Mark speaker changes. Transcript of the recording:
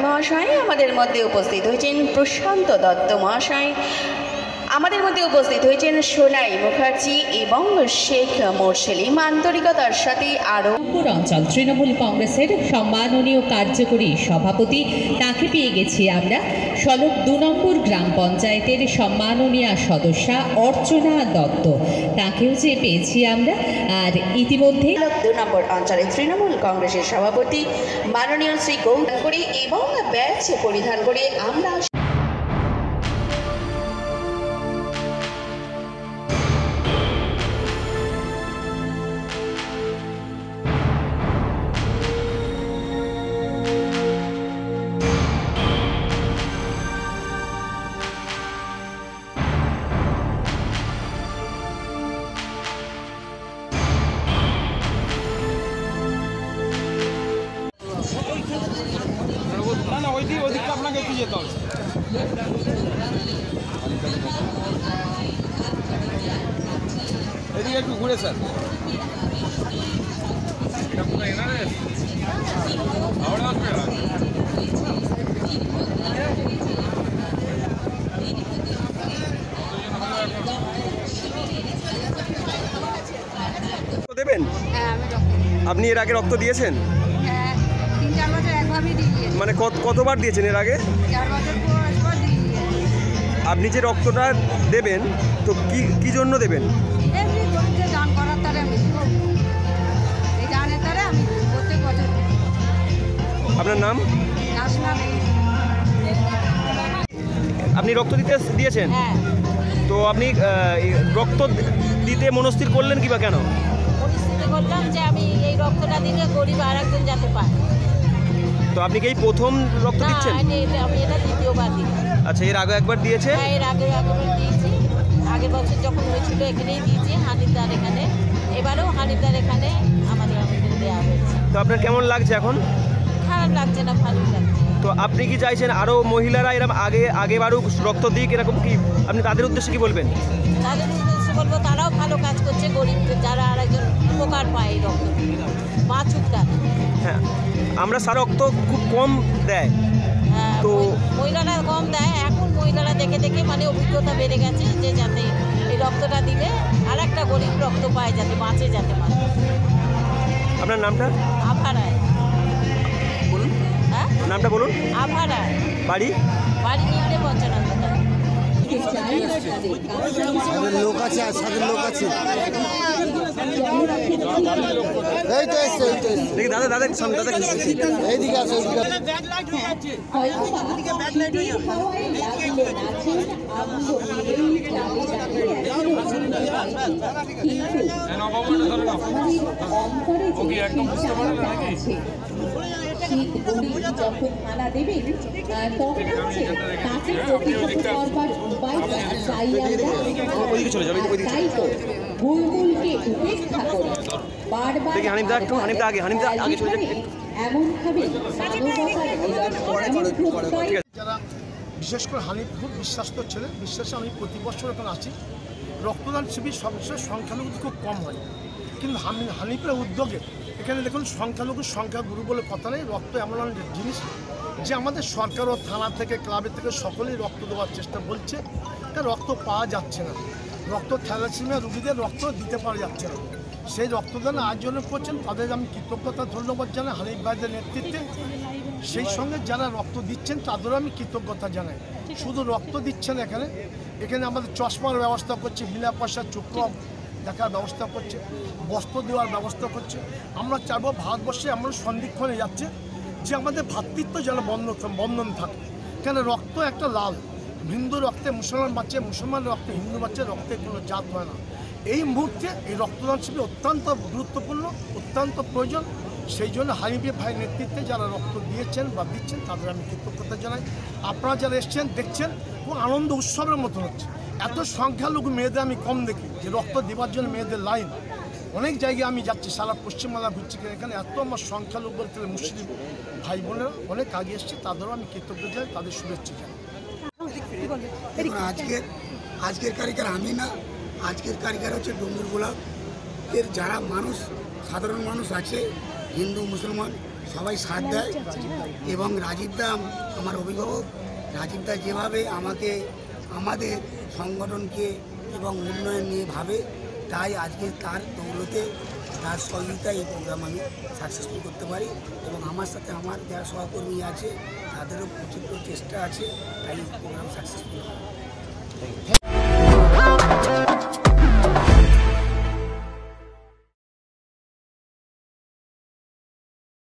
Speaker 1: মহাশয়, আমাদের মধ্যে উপস্থিত হয়েছেন প্রশান্ত দত্ত মহাশয়, আমাদের মধ্যে উপস্থিত হয়েছেন সোনাই মুখার্জি এবং শেখ মোরসেলিম। আন্তরিকতার সাথে আরও
Speaker 2: অঞ্চল তৃণমূল কংগ্রেসের সম্মাননীয় কার্যকরী সভাপতি, তাকে পেয়ে গেছি আমরা। সলক 2 নম্বর গ্রাম পঞ্চায়েতের সম্মাননীয় সদস্যা অর্চনা দত্ত, তাকেও যে পেয়েছি আমরা। আর ইতিমধ্যে
Speaker 1: 2 নম্বর অঞ্চলের তৃণমূল কংগ্রেসের সভাপতি মাননীয় শ্রী গৌতম করে এবং ব্যাচ পরিধান করে আমরা
Speaker 3: আপনাকে কি যেতে হবে। এদিকে একটু ঘুরে স্যার।
Speaker 4: দেবেন? আপনি এর আগে রক্ত দিয়েছেন? মানে কতবার দিয়েছেন এর আগে? আপনি যে রক্তটা দেবেন তো কি জন্য দেবেন? আপনার নাম? আপনি রক্ত দিয়েছেন? তো আপনি রক্ত দিতে মনস্থির করলেন কিবা কেন?
Speaker 5: বললাম যে আমি এই রক্তটা দিলে গরিব আর একজন যাতে পায়।
Speaker 4: তো আপনি কি এই প্রথম রক্ত দিচ্ছেন?
Speaker 5: আমি এটা দ্বিতীয়বার দিই।
Speaker 4: আচ্ছা, এর আগে একবার দিয়েছে?
Speaker 5: হ্যাঁ, এর আগে একবার দিয়েছি। আগের বছর যখন হয়েছিল এখানেই দিয়েছি, হানিদার এখানে। এবারেও হানিদার এখানে আমাদের দেওয়া হয়েছে।
Speaker 4: তো আপনার কেমন লাগছে এখন?
Speaker 5: খারাপ লাগছে না, ভালোই লাগছে।
Speaker 4: তো আপনি কি চাইছেন আরও মহিলারা এরকম আগেবারও রক্ত দিক, এরকম কি আপনি তাদের উদ্দেশ্যে কি বলবেন?
Speaker 5: তাদের উদ্দেশ্যে বলবো তারাও ভালো কাজ করছে, গরিবদের যারা আর একজন উপকার পায় এই রক্ত বাঁচুকটা।
Speaker 4: হ্যাঁ, আমরা সারা রক্ত খুব কম দেয়, তো
Speaker 5: মহিলারা কম দেয়। এখন মহিলারা দেখে দেখে মানে অভিজ্ঞতা বেড়ে গেছে যে যাতে এই রক্তটা দিলে আর একটা গরিব রক্ত পায়, যাতে বাঁচে, যাতে মানুষ।
Speaker 4: আপনার নামটা?
Speaker 5: আভারায়।
Speaker 4: বলুন।
Speaker 5: হ্যাঁ,
Speaker 4: নামটা বলুন।
Speaker 5: আভারায়।
Speaker 4: বাড়ি?
Speaker 5: বাড়ি নিতে পঞ্চানন্দ।
Speaker 6: লোক আছে, লোক আছে। এই তো এসছে,
Speaker 4: দেখি দাদা দাদা সামনে দাদা
Speaker 6: এইদিকে আছে,
Speaker 4: ওইদিকে চলে যাবে, ওইদিকে দেখি হানিফদা একটু, হানিফদা আগে চলে যাবে।
Speaker 3: যারা বিশেষ করে হানিফ খুব বিশ্বাস্ত ছেলে, বিশ্বাসে আমি প্রতি বছর এখন আছি। রক্তদান শিবির সবসময় সংখ্যালঘু খুব কম হয়, কিন্তু হানিফের উদ্যোগে এখানে দেখুন সংখ্যালঘুর সংখ্যা গুরু বলে কথা নেই। রক্ত এমন জিনিস যে আমাদের সরকার ও থানা থেকে, ক্লাবের থেকে সকলেই রক্ত দেওয়ার চেষ্টা বলছে, তা রক্ত পাওয়া যাচ্ছে না। রক্ত থ্যালাসেমিয়া রোগীদের রক্ত দিতে পারা যাচ্ছে না। সেই রক্তদান আয়োজন করছেন, তাদের আমি কৃতজ্ঞতা ধন্যবাদ জানাই হানিফ ভাইদের নেতৃত্বে। সেই সঙ্গে যারা রক্ত দিচ্ছেন তাদেরও আমি কৃতজ্ঞতা জানাই। শুধু রক্ত দিচ্ছেন এখানে আমাদের চশমার ব্যবস্থা করছে, বিনা পয়সার চক্ষু দেখার ব্যবস্থা করছে, বস্ত্র দেওয়ার ব্যবস্থা করছে। আমরা চাইবো ভারতবর্ষে এমন সন্ধিক্ষণে যাচ্ছে যে আমাদের ভ্রাতৃত্ব যেন বন্ধন থাকে। কেন রক্ত একটা লাল, হিন্দু রক্তে মুসলমান বাচ্চে, মুসলমান রক্তে হিন্দু বাচ্চে, রক্তে কোনো জাত হয় না। এই মুহূর্তে এই রক্তদান শিবির অত্যন্ত গুরুত্বপূর্ণ, অত্যন্ত প্রয়োজন। সেই জন্য হানিফ ভাই নেতৃত্বে যারা রক্ত দিয়েছেন বা দিচ্ছেন তাদের আমি কৃতজ্ঞতা জানাই। আপনারা যারা এসছেন দেখছেন খুব আনন্দ উৎসবের মতো হচ্ছে। এত সংখ্যালঘু মেয়েদের আমি কম দেখি যে রক্ত দেওয়ার জন্য মেয়েদের লাইন। অনেক জায়গায় আমি যাচ্ছি, সারা পশ্চিমবাংলা ঘুরছি, এখানে এত আমার সংখ্যালঘু বলতে মুসলিম ভাই বোনেরা অনেক আগে এসছে, তাদেরও আমি কৃতজ্ঞ জানাই, তাদের শুভেচ্ছা জানাই।
Speaker 6: আজকের কারিগর আমি না, আজকের কারিগর হচ্ছে ডুমুর গোলাপ। এর যারা মানুষ, সাধারণ মানুষ আছে, হিন্দু মুসলমান সবাই সাথ দেয় এবং রাজীব দা আমার অভিভাবক। রাজীব দা যেভাবে আমাকে আমাদের সংগঠনকে এবং উন্নয়ন নিয়ে ভাবে, তাই আজকে তার দৌলতে তার সহযোগিতায় এই প্রোগ্রাম আমি সাকসেসফুল করতে পারি এবং আমার সাথে আমার যারা সহকর্মী আছে তাদেরও প্রচুর চেষ্টা আছে, তাই এই প্রোগ্রাম সাকসেসফুল হয়।